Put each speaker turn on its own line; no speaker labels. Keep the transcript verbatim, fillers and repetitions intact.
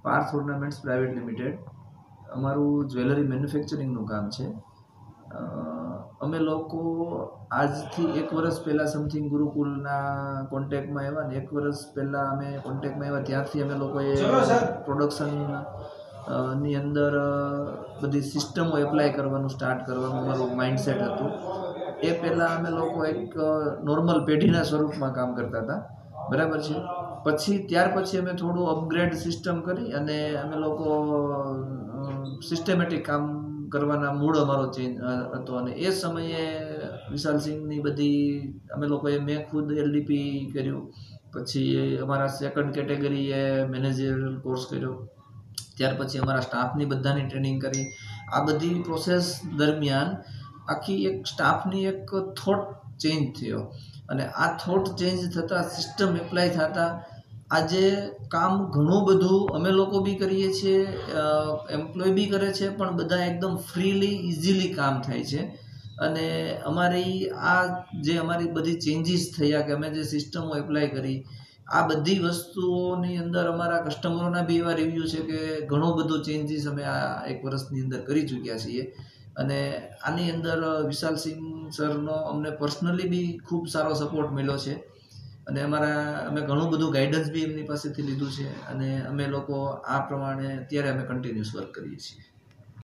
Parth ornaments private limited અમારું jewellery મેન્યુફેક્ચરિંગનું કામ છે. અમે લોકો આજથી એક વર્ષ પહેલાં સમથિંગ ગુરુકુલના કોન્ટેક્ટમાં આવ્યા ને એક વર્ષ પહેલાં અમે કોન્ટેક્ટમાં આવ્યા ત્યારથી અમે લોકોએ પ્રોડક્શન ની અંદર બધી સિસ્ટમો એપ્લાય કરવાનું સ્ટાર્ટ કરવાનું અમારું માઇન્ડસેટ હતું. એ પહેલાં અમે લોકો એક નોર્મલ પેઢીના સ્વરૂપમાં કામ કરતા હતા, બરાબર છે. પછી ત્યાર પછી અમે થોડું અપગ્રેડ સિસ્ટમ કરી અને અમે લોકો સિસ્ટમેટિક કામ કરવાના મૂડ અમારો ચેન્જ હતો. અને એ સમયે વિશાલસિંહની બધી અમે લોકોએ મેં ખુદ એલડીપી કર્યું, પછી અમારા સેકન્ડ કેટેગરીએ મેનેજરિયલ કોર્સ કર્યો, ત્યાર પછી અમારા સ્ટાફની બધાની ટ્રેનિંગ કરી. આ બધી પ્રોસેસ દરમિયાન આખી એક સ્ટાફની એક થોટ ચેન્જ થયો અને આ થોટ ચેન્જ થતાં સિસ્ટમ એપ્લાય થતાં આજે કામ ઘણું બધું અમે લોકો બી કરીએ છીએ, એમ્પ્લોય બી કરે છે, પણ બધા એકદમ ફ્રીલી ઇઝીલી કામ થાય છે. અને અમારી આ જે અમારી બધી ચેન્જીસ થયા કે અમે જે સિસ્ટમો એપ્લાય કરી, આ બધી વસ્તુઓની અંદર અમારા કસ્ટમરોના બી એવા રિવ્યૂ છે કે ઘણો બધો ચેન્જીસ અમે આ એક વર્ષની અંદર કરી ચૂક્યા છીએ. અને આની અંદર વિશાલસિંહ સરનો અમને પર્સનલી બી ખૂબ સારો સપોર્ટ મળ્યો છે અને અમારા અમે ઘણું બધું ગાઈડન્સ બી એમની પાસેથી લીધું છે અને અમે લોકો આ પ્રમાણે અત્યારે અમે કન્ટિન્યુઅસ વર્ક કરીએ છીએ.